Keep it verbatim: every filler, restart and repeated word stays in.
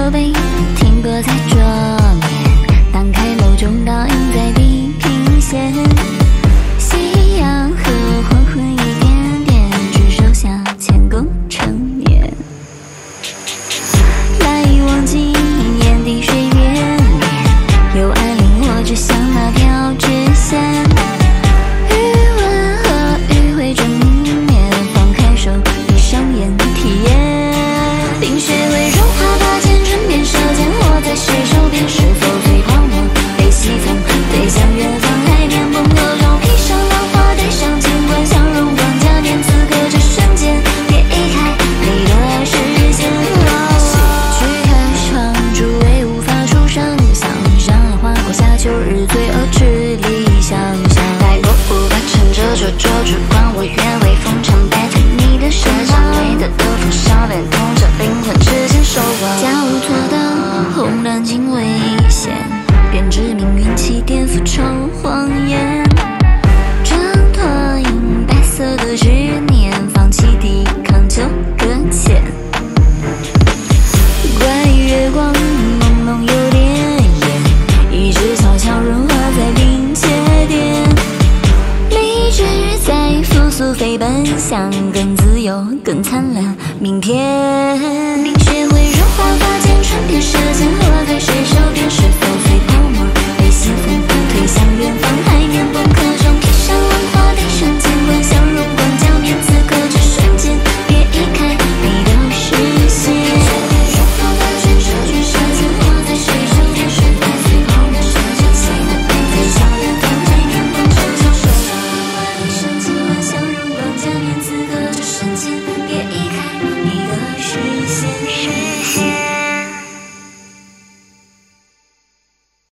手背，停泊在桌面，荡开某种倒映在地平线。夕阳和黄昏一点点，只手下前功成年。来往经眼滴水边边，有爱令我只想那条直线。余温和余晖正明灭，放开手，闭上眼体验。冰雪会融化八千唇边舌尖，握在谁手边，是否非泡沫被洗从飞向远方海面，朋友中披上浪花，戴上牵挂，像荣光加冕。此刻这瞬间，别移开你的视线。戏曲开场，诸位无法出声响，让爱划过夏秋日，罪恶之理想象。待我无法撑着这周只管我愿为风尘摆在你的身上，美得的风笑脸痛着灵魂之间守望。假无错的红蓝经危险，编织命运起颠覆成谎言。挣脱银白色的执念，放弃抵抗就搁浅。怪月光朦胧有点烟，一直悄悄融化在临界点。理智在复苏飞奔向更自由更灿烂明天。